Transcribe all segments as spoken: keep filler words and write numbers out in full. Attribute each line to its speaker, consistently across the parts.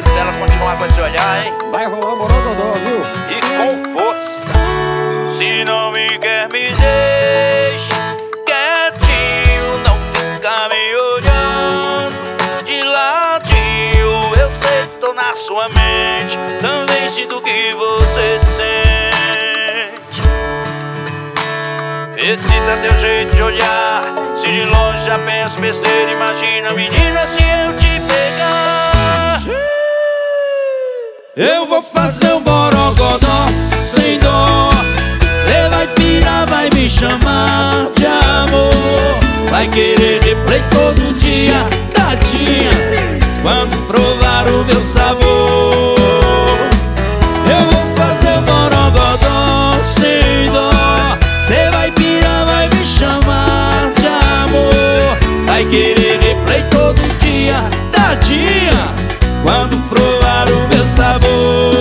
Speaker 1: se ela continuar com esse olhar, hein?
Speaker 2: Vai rolar Borogodó, viu?
Speaker 1: E com força. Se não me quer, me deixa quietinho, não fica me olhando de ladinho. Eu sei que tô na sua mente, também sinto o que você sente. Excita teu jeito de olhar, se de longe já penso besteira. Imagina, menina, se eu te pegar.
Speaker 3: Eu vou fazer um borogodó sem dó. Cê vai pirar, vai me chamar de amor. Vai querer replay todo dia, tadinha, quando provar o meu sabor. Eu vou fazer um borogodó sem dó. Cê vai pirar, vai me chamar de amor. Vai querer replay todo dia, tadinha, quando provar o meu sabor.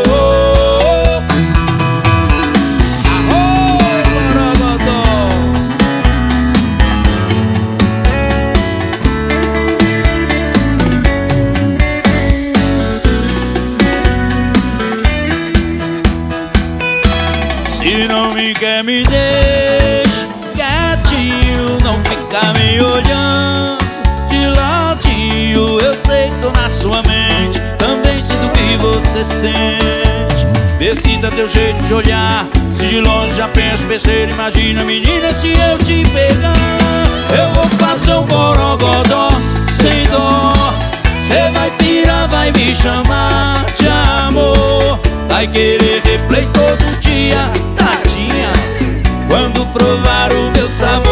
Speaker 3: Se não me quer, me deixa quietinho, não fica me olhando de ladinho. Eu sei que tô na sua mente, também sinto o que você sente. Decida teu jeito de olhar, se de longe já penso besteira. Imagina, menina, se eu te pegar. Eu vou fazer um borogodó sem dó. Cê vai pirar, vai me chamar de amor. Vai querer replay todo dia, tadinha, quando provar o meu sabor.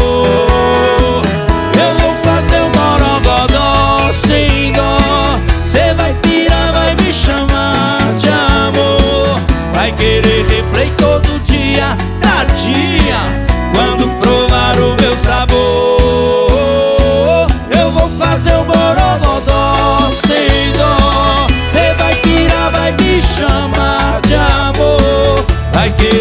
Speaker 3: Eu vou fazer um borogodó sem dó. Cê vai pirar, vai me chamar de amor. Vai querer replay todo dia, tadinha, quando provar o meu sabor. Eu vou fazer um borogodó sem dó. Cê vai pirar, vai me chamar de amor. Vai querer